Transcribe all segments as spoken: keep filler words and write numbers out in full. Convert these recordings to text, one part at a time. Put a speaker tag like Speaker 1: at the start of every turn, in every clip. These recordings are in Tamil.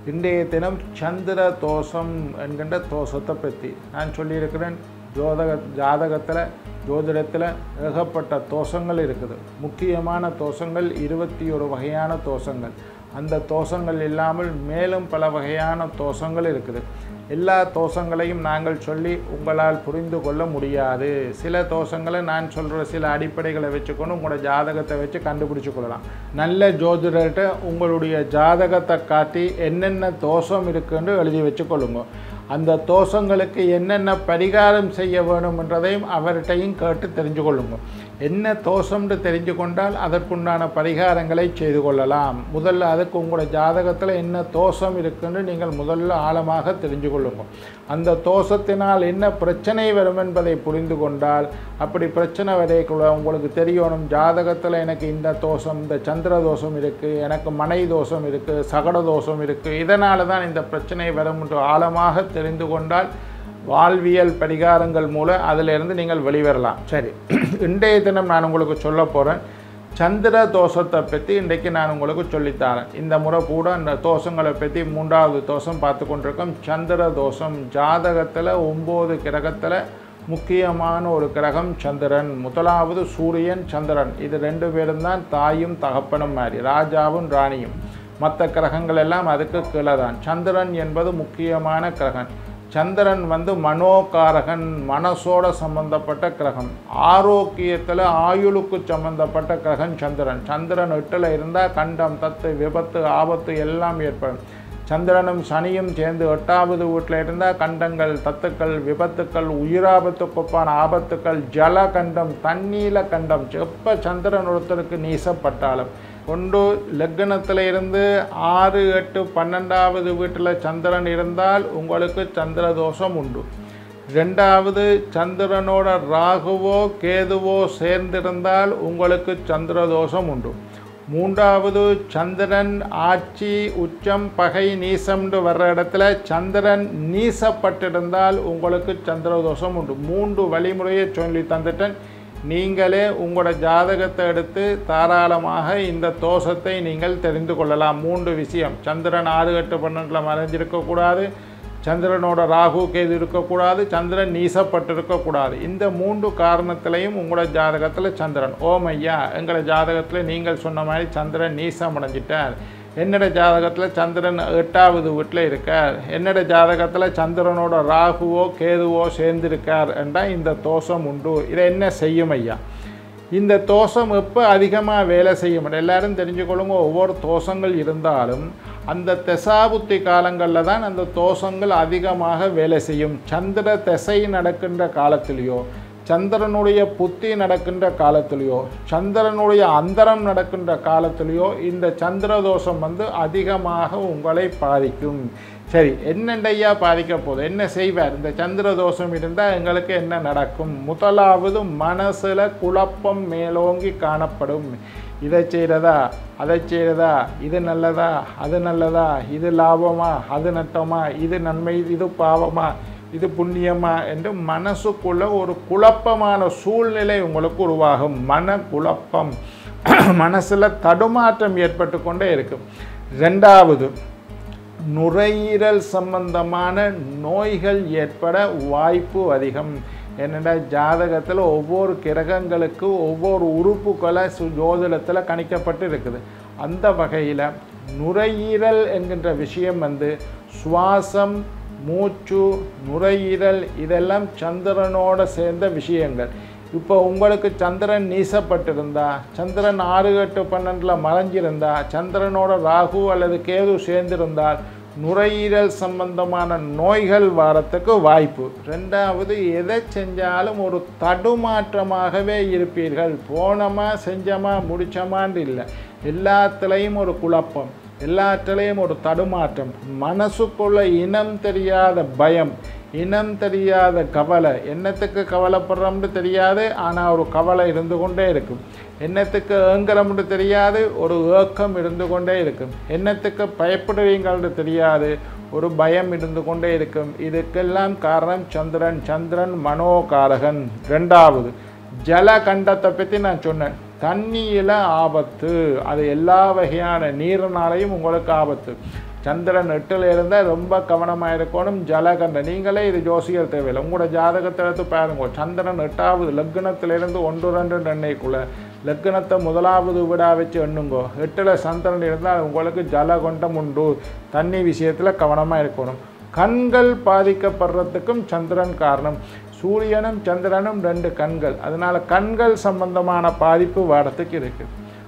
Speaker 1: இன்றைய தினம் சந்திர தோஷம் என்கின்ற தோஷத்தை பற்றி நான் சொல்லியிருக்கிறேன். ஜோதக ஜாதகத்தில் ஜோதிடத்தில் ஏகப்பட்ட தோஷங்கள் இருக்குது. முக்கியமான தோஷங்கள் இருபத்தி ஒரு வகையான தோஷங்கள். அந்த தோஷங்கள் இல்லாமல் மேலும் பல வகையான தோஷங்கள் இருக்குது. எல்லா தோஷங்களையும் நாங்கள் சொல்லி உங்களால் புரிந்து கொள்ள முடியாது. சில தோஷங்களை நான் சொல்கிற சில அடிப்படைகளை வச்சுக்கொண்டு உங்களோட ஜாதகத்தை வச்சு கண்டுபிடிச்சு கொள்ளலாம். நல்ல ஜோதிடர்கிட்ட உங்களுடைய ஜாதகத்தை காட்டி என்னென்ன தோஷம் இருக்குன்னு எழுதி வச்சுக்கொள்ளுங்க. அந்த தோஷங்களுக்கு என்னென்ன பரிகாரம் செய்ய வேணும் என்றதையும் அவர்கிட்டையும் கேட்டு தெரிஞ்சு கொள்ளுங்க. என்ன தோஷம்னு தெரிஞ்சு கொண்டால் அதற்குண்டான பரிகாரங்களை செய்து கொள்ளலாம். முதல்ல அதுக்கு உங்களோட ஜாதகத்தில் என்ன தோஷம் இருக்குன்னு நீங்கள் முதல்ல ஆழமாக தெரிஞ்சு கொள்ளுங்க. அந்த தோஷத்தினால் என்ன பிரச்சனை வரும் என்பதை புரிந்து கொண்டால் அப்படி பிரச்சனை வரைக்குள்ள உங்களுக்கு தெரியணும். ஜாதகத்தில் எனக்கு இந்த தோஷம், இந்த சந்திர தோஷம் இருக்குது, எனக்கு மனை தோஷம் இருக்குது, சகட தோஷம் இருக்குது, இதனால தான் இந்த பிரச்சனை வரும் என்று ஆழமாக தெரிந்து கொண்டால் வாழ்வியல் பரிகாரங்கள் மூலம் அதிலிருந்து நீங்கள் வெளிவரலாம். சரி, இன்றைய தினம் நான் உங்களுக்கு சொல்ல போகிறேன் சந்திர தோஷத்தை பற்றி. இன்றைக்கு நான் உங்களுக்கு சொல்லித்தரேன். இந்த முறை கூட இந்த தோஷங்களை பற்றி மூன்றாவது தோஷம் பார்த்து கொண்டிருக்கோம். சந்திர தோஷம் ஜாதகத்தில் ஒம்பது கிரகத்தில் முக்கியமான ஒரு கிரகம் சந்திரன். முதலாவது சூரியன், சந்திரன். இது ரெண்டு பேரும் தான் தாயும் தகப்பனும் மாதிரி, ராஜாவும் ராணியும். மற்ற கிரகங்கள் எல்லாம் அதுக்கு கீழே தான். சந்திரன் என்பது முக்கியமான கிரகம். சந்திரன் வந்து மனோகாரகன், மனசோட சம்பந்தப்பட்ட கிரகம். ஆரோக்கியத்தில் ஆயுளுக்கு சம்பந்தப்பட்ட கிரகம் சந்திரன். சந்திரன் எட்டில் இருந்தால் கண்டம், தத்து, விபத்து, ஆபத்து எல்லாம் ஏற்படும். சந்திரனும் சனியும் சேர்ந்து எட்டாவது வீட்டில் இருந்தால் கண்டங்கள், தத்துக்கள், விபத்துக்கள், உயிராபத்துக்குப்பான ஆபத்துக்கள், ஜல கண்டம், தண்ணீல கண்டம். எப்போ சந்திரன் ஒருத்தருக்கு நீசப்பட்டாலும் கொண்டு லக்னத்தில் இருந்து ஆறு எட்டு பன்னெண்டாவது வீட்டில் சந்திரன் இருந்தால் உங்களுக்கு சந்திர தோஷம் உண்டு. ரெண்டாவது சந்திரனோட ராகுவோ கேதுவோ சேர்ந்திருந்தால் உங்களுக்கு சந்திர தோஷம் உண்டு. மூன்றாவது சந்திரன் ஆட்சி, உச்சம், பகை, நீசம்னு வர்ற இடத்துல சந்திரன் நீசப்பட்டிருந்தால் உங்களுக்கு சந்திர தோஷம் உண்டு. மூன்று வழிமுறையை சொல்லி தந்துட்டேன். நீங்களே உங்களோட ஜாதகத்தை எடுத்து தாராளமாக இந்த தோஷத்தை நீங்கள் தெரிந்து கொள்ளலாம். மூன்று விஷயம்: சந்திரன் ஆறு எட்டு பன்னெண்டில் மறைஞ்சிருக்கக்கூடாது, சந்திரனோட ராகு கேது இருக்கக்கூடாது, சந்திரன் நீசப்பட்டிருக்கக்கூடாது. இந்த மூன்று காரணத்திலையும் உங்களோட ஜாதகத்தில் சந்திரன். ஓம் ஐயா, எங்களோட ஜாதகத்தில் நீங்கள் சொன்ன மாதிரி சந்திரன் நீசம் அடைஞ்சிட்டார். என்னோட ஜாதகத்தில் சந்திரன் எட்டாவது வீட்டில் இருக்கார். என்னோட ஜாதகத்தில் சந்திரனோட ராகுவோ கேதுவோ சேர்ந்திருக்கார் என்றால் இந்த தோஷம் உண்டு. இதை என்ன செய்யும் ஐயா? இந்த தோஷம் எப்போ அதிகமாக வேலை செய்ய மாட்டேன். எல்லோரும் தெரிஞ்சுக்கொள்ளுங்க, ஒவ்வொரு தோஷங்கள் இருந்தாலும் அந்த தசாபுத்தி காலங்களில் தான் அந்த தோஷங்கள் அதிகமாக வேலை செய்யும். சந்திர திசை நடக்கின்ற காலத்திலேயோ, சந்திரனுடைய புத்தி நடக்கின்ற காலத்திலேயோ, சந்திரனுடைய அந்தரம் நடக்கின்ற காலத்திலேயோ இந்த சந்திர தோஷம் வந்து அதிகமாக உங்களை பாதிக்கும். சரி, என்னென்னையா பாதிக்க போகுது? என்ன செய்வார்? இந்த சந்திர தோஷம் இருந்தால் எங்களுக்கு என்ன நடக்கும்? முதலாவது மனசில் குழப்பம் மேலோங்கி காணப்படும். இதை செய்கிறதா, அதை செய்கிறதா, இது நல்லதா, அது நல்லதா, இது லாபமா, அது நட்டமா, இது நன்மை, இது பாவமா, இது புண்ணியமா என்று மனசுக்குள்ள ஒரு குழப்பமான சூழ்நிலை உங்களுக்கு உருவாகும். மன குழப்பம், மனசில் தடுமாற்றம் ஏற்பட்டு கொண்டே இருக்கும். ரெண்டாவது, நுரையீரல் சம்பந்தமான நோய்கள் ஏற்பட வாய்ப்பு அதிகம். என்னென்னா ஜாதகத்தில் ஒவ்வொரு கிரகங்களுக்கு ஒவ்வொரு உறுப்புகளை ஜோதிடத்தில் கணிக்கப்பட்டு இருக்குது. அந்த வகையில் நுரையீரல் என்கின்ற விஷயம் வந்து சுவாசம், மூச்சு, நுரையீரல் இதெல்லாம் சந்திரனோட சேர்ந்த விஷயங்கள். இப்போ உங்களுக்கு சந்திரன் நீசப்பட்டிருந்தா, சந்திரன் ஆறு எட்டு பன்னெண்டில் மறைஞ்சிருந்தா, சந்திரனோட ராகு அல்லது கேது சேர்ந்திருந்தால் நுரையீரல் சம்பந்தமான நோய்கள் வரத்துக்கு வாய்ப்பு. ரெண்டாவது, எதை செஞ்சாலும் ஒரு தடுமாற்றமாகவே இருப்பீர்கள். போனோமா, செஞ்சோமா, முடிச்சோமான்னு இல்லை, எல்லாத்துலேயும் ஒரு குழப்பம், எல்லாத்திலையும் ஒரு தடுமாற்றம், மனசுக்குள்ள இனம் தெரியாத பயம், இனம் தெரியாத கவலை. என்னத்துக்கு கவலைப்படுறோம்னு தெரியாது, ஆனால் ஒரு கவலை இருந்து கொண்டே இருக்கும். என்னத்துக்கு ஏங்குறோம்னு தெரியாது, ஒரு ஏக்கம் இருந்து கொண்டே இருக்கும். என்னத்துக்கு பயப்படுவீங்கள்னு தெரியாது, ஒரு பயம் இருந்து கொண்டே இருக்கும். இதுக்கெல்லாம் காரணம் சந்திரன். சந்திரன் மனோகாரகன். ரெண்டாவது, ஜலகண்டத்தை பற்றி நான் சொன்னேன். தண்ணியில் ஆபத்து, அது எல்லா வகையான நீரினாலையும் உங்களுக்கு ஆபத்து. சந்திரன் எட்டில் இருந்தால் ரொம்ப கவனமாக இருக்கணும். ஜலகண்ட நீங்களே இது ஜோசியர் தேவையில்லை, உங்களோட ஜாதகத்தை எடுத்து பாருங்க. சந்திரன் எட்டாவது லக்னத்திலிருந்து ஒன்று ரெண்டு எண்ணெய்க்குள்ள லக்னத்தை முதலாவது வீடாக வச்சு எண்ணுங்கோ. எட்டில் சந்திரன் இருந்தால் உங்களுக்கு ஜலகண்டம் உண்டு. தண்ணி விஷயத்தில் கவனமாக இருக்கணும். கண்கள் பாதிக்கப்படுறதுக்கும் சந்திரன் காரணம். சூரியனும் சந்திரனும் ரெண்டு கண்கள், அதனால் கண்கள் சம்பந்தமான பாதிப்பு வாரத்துக்கு இருக்குது.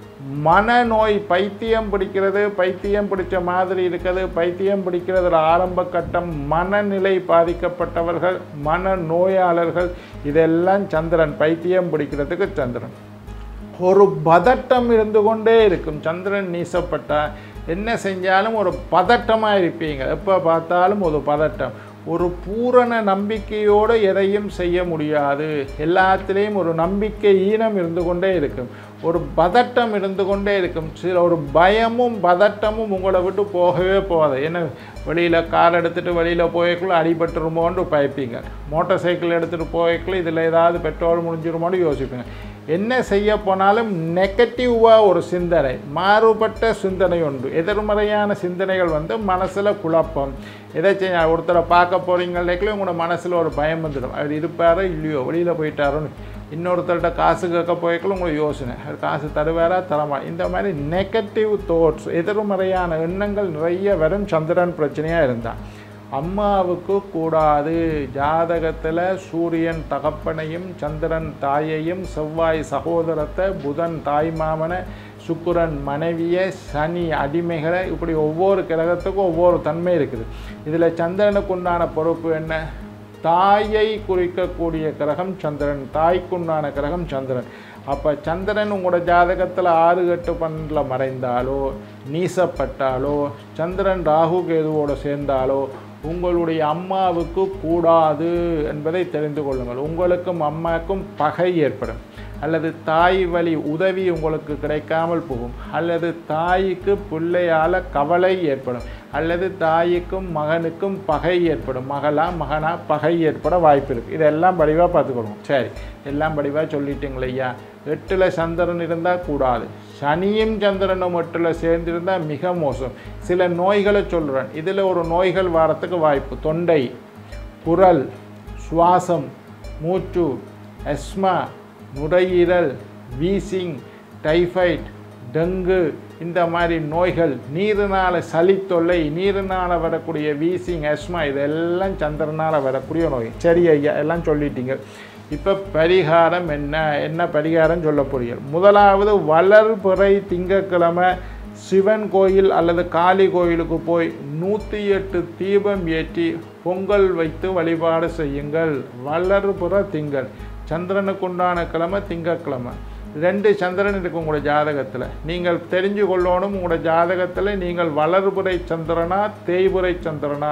Speaker 1: மனநோய், பைத்தியம் பிடிக்கிறது, பைத்தியம் பிடிச்ச மாதிரி இருக்கிறது, பைத்தியம் பிடிக்கிறதுல ஆரம்ப கட்டம், மனநிலை பாதிக்கப்பட்டவர்கள், மன நோயாளர்கள், இதெல்லாம் சந்திரன். பைத்தியம் பிடிக்கிறதுக்கு சந்திரன். ஒரு பதட்டம் இருந்து கொண்டே இருக்கும். சந்திரன் நீசப்பட்டால் என்ன செஞ்சாலும் ஒரு பதட்டமாக இருப்பீங்க. எப்போ பார்த்தாலும் ஒரு பதட்டம். ஒரு பூரண நம்பிக்கையோடு எதையும் செய்ய முடியாது. எல்லாத்திலையும் ஒரு நம்பிக்கை ஈனம் இருந்து கொண்டே இருக்கும். ஒரு பதட்டம் இருந்து கொண்டே இருக்கும். சில ஒரு பயமும் பதட்டமும் உங்களை விட்டு போகவே போகாது. ஏன்னா வெளியில் கார் எடுத்துகிட்டு வெளியில் போய்க்குள்ள அடிபட்டுருமோன்னு பயப்பீங்க. மோட்டார் சைக்கிள் எடுத்துகிட்டு போய்க்குள்ள இதில் ஏதாவது பெட்ரோல் முடிஞ்சிருமோன்னு யோசிப்பீங்க. என்ன செய்ய போனாலும் நெகட்டிவாக ஒரு சிந்தனை, மாறுபட்ட சிந்தனை உண்டு. எதிர்மறையான சிந்தனைகள் வந்து மனசில் குழப்பம். எதை செய்ய ஒருத்தரை பார்க்க போகிறீங்களே உங்களோட மனசில் ஒரு பயம் வந்துடும். அவர் இருப்பாரோ இல்லையோ, வெளியில் போயிட்டாரோன்னு. இன்னொருத்தர்கிட்ட காசு கேட்க போய்க்குள்ள உங்களுக்கு யோசனை, அவர் காசு தருவாரா தரமா. இந்த மாதிரி நெகட்டிவ் தாட்ஸ், எதிர்மறையான எண்ணங்கள் நிறைய வரும் சந்திரன் பிரச்சனையாக இருந்தால். அம்மாவுக்கு கூடாது. ஜாதகத்தில் சூரியன் தகப்பனையும் சந்திரன் தாயையும் செவ்வாய் சகோதரத்தை புதன் தாய் மாமனை சுக்கிரன் மனைவியை சனி அடிமைகளை இப்படி ஒவ்வொரு கிரகத்துக்கும் ஒவ்வொரு தன்மை இருக்குது. இதில் சந்திரனுக்கு உண்டான பொறுப்பு என்ன? தாயை குறிக்கக்கூடிய கிரகம் சந்திரன், தாய்க்குண்டான கிரகம் சந்திரன். அப்போ சந்திரன் உங்களோட ஜாதகத்தில் ஆறு எட்டு பன்னெண்டில் மறைந்தாலோ நீசப்பட்டாலோ சந்திரன் ராகு கேதுவோடு சேர்ந்தாலோ உங்களுடைய அம்மாவுக்கு கூடாது என்பதை தெரிந்து கொள்ளுங்கள். உங்களுக்கும் அம்மாவுக்கும் பகை ஏற்படும், அல்லது தாய் வழி உதவி உங்களுக்கு கிடைக்காமல் போகும், அல்லது தாய்க்கு பிள்ளையால் கவலை ஏற்படும், அல்லது தாய்க்கும் மகனுக்கும் பகை ஏற்படும். மகளா மகனா பகை ஏற்பட வாய்ப்பு இருக்குது. இதெல்லாம் படிவாக பார்த்துக்கணும். சரி, எல்லாம் படிவாக சொல்லிட்டீங்களே ஐயா. எட்டில் சந்திரன் இருந்தால் கூடாது. சனியும் சந்திரனும் எட்டில் சேர்ந்திருந்தால் மிக மோசம். சில நோய்களை சொல்கிறேன். இதில் ஒரு நோய்கள் வாரத்துக்கு வாய்ப்பு. தொண்டை, குரல், சுவாசம், மூச்சு, எஸ்மா, நுரையீரல், வீசிங், டைஃபாய்ட், டெங்கு, இந்த மாதிரி நோய்கள். நீரினால் சளி தொல்லை, நீரினால் வரக்கூடிய வீசிங், எஸ்மா, இதெல்லாம் சந்திரனால் வரக்கூடிய நோய். சரி ஐயா, எல்லாம் சொல்லிட்டீங்க. இப்போ பரிகாரம் என்ன என்ன பரிகாரம் சொல்ல போறீங்க? முதலாவது வளர்பிறை திங்கக்கிழமை சிவன் கோயில் அல்லது காளி கோயிலுக்கு போய் நூற்றி எட்டு தீபம் ஏற்றி பொங்கல் வைத்து வழிபாடு செய்யுங்கள். வளர்பிறை திங்கள், சந்திரனுக்குண்டான கிழமை திங்கக்கிழமை. ரெண்டு சந்திரன் இருக்கும் உங்களோட ஜாதகத்தில். நீங்கள் தெரிஞ்சு கொள்ளணும் உங்களோட ஜாதகத்தில் நீங்கள் வளர்பிறை சந்திரனா தேய்புறை சந்திரனா.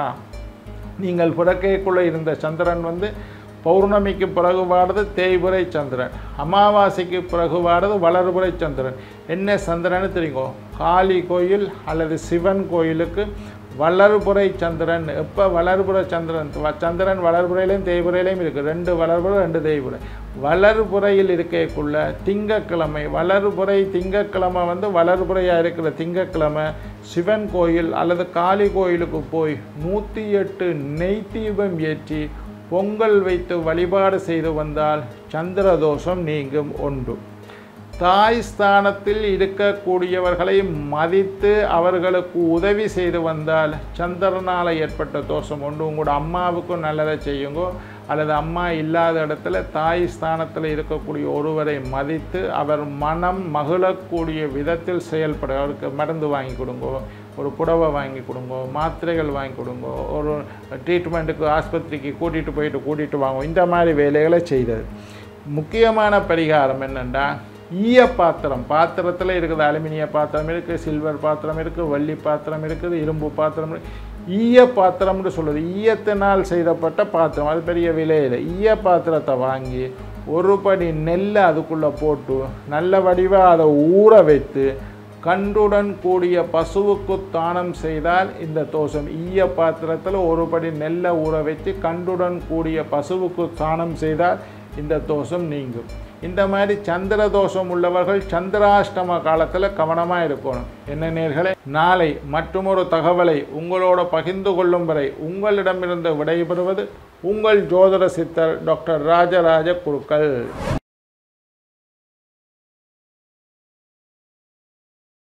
Speaker 1: நீங்கள் பிறக்கைக்குள்ளே இருந்த சந்திரன் வந்து பௌர்ணமிக்கு பிறகு வாடுறது தேய்புறை சந்திரன், அமாவாசைக்கு பிறகு வாடுறது வளர்புறை சந்திரன். என்ன சந்திரன்னு தெரியுங்கோ? காளி கோயில் அல்லது சிவன் கோயிலுக்கு வளர்புறை சந்திரன். எப்போ வளர்புறை சந்திரன்? சந்திரன் வளர்புறையிலையும் தேய்புறையிலையும் இருக்குது. ரெண்டு வளர்புறை ரெண்டு தேய்புறை. வளர்புறையில் இருக்கக்குள்ள திங்கக்கிழமை, வளர்புறை திங்கக்கிழமை வந்து வளர்புறையாக இருக்கிற திங்கக்கிழமை சிவன் கோயில் அல்லது காளி கோயிலுக்கு போய் நூற்றி எட்டு நெய் தீபம் ஏற்றி பொங்கல் வைத்து வழிபாடு செய்து வந்தால் சந்திர தோஷம் நீங்கும். ஒன்று. தாய் ஸ்தானத்தில் இருக்கக்கூடியவர்களை மதித்து அவர்களுக்கு உதவி செய்து வந்தால் சந்திரனால் ஏற்பட்ட தோஷம் உண்டு. உங்களோட அம்மாவுக்கும் நல்லதை செய்யுங்கோ, அல்லது அம்மா இல்லாத இடத்துல தாய் ஸ்தானத்தில் இருக்கக்கூடிய ஒருவரை மதித்து அவர் மனம் மகிழக்கூடிய விதத்தில் செயல்பட. அவருக்கு மருந்து வாங்கி கொடுங்கோ, ஒரு புடவை வாங்கி கொடுங்கோ, மாத்திரைகள் வாங்கி கொடுங்கோ, ஒரு ட்ரீட்மெண்ட்டுக்கு ஆஸ்பத்திரிக்கு கூட்டிகிட்டு போயிட்டு கூட்டிகிட்டு வாங்க. இந்த மாதிரி வேலைகளை செய்தது. முக்கியமான பரிகாரம் என்னென்னா, ஈய பாத்திரம். பாத்திரத்தில் இருக்குது. அலுமினிய பாத்திரம் இருக்குது, சில்வர் பாத்திரம் இருக்குது, வெள்ளி பாத்திரம் இருக்குது, இரும்பு பாத்திரம் இருக்குது. ஈய பாத்திரம்னு சொல்லுது. ஈயத்தினால் செய்தப்பட்ட பாத்திரம், அது பெரிய விலையில். ஈய பாத்திரத்தை வாங்கி ஒரு படி நெல்லை அதுக்குள்ளே போட்டு நல்ல வடிவாக அதை ஊற வைத்து கன்றுடன் கூடிய பசுவுக்கு தானம் செய்தால் இந்த தோஷம். ஈய பாத்திரத்தில் ஒரு படி நெல்லை ஊற வைத்து கன்றுடன் கூடிய பசுவுக்கு தானம் செய்தால் இந்த தோஷம் நீங்கும். இந்த மாதிரி சந்திர தோஷம் உள்ளவர்கள் சந்திராஷ்டம காலத்தில் கவனமாக இருக்கணும். என்ன நேயர்களே, நாளை மற்றொரு தகவலை உங்களோட பகிர்ந்து கொள்ளும் வரை உங்களிடமிருந்து விடைபெறுவது உங்கள் ஜோதிட சித்தர் டாக்டர் ராஜராஜ குருக்கள்.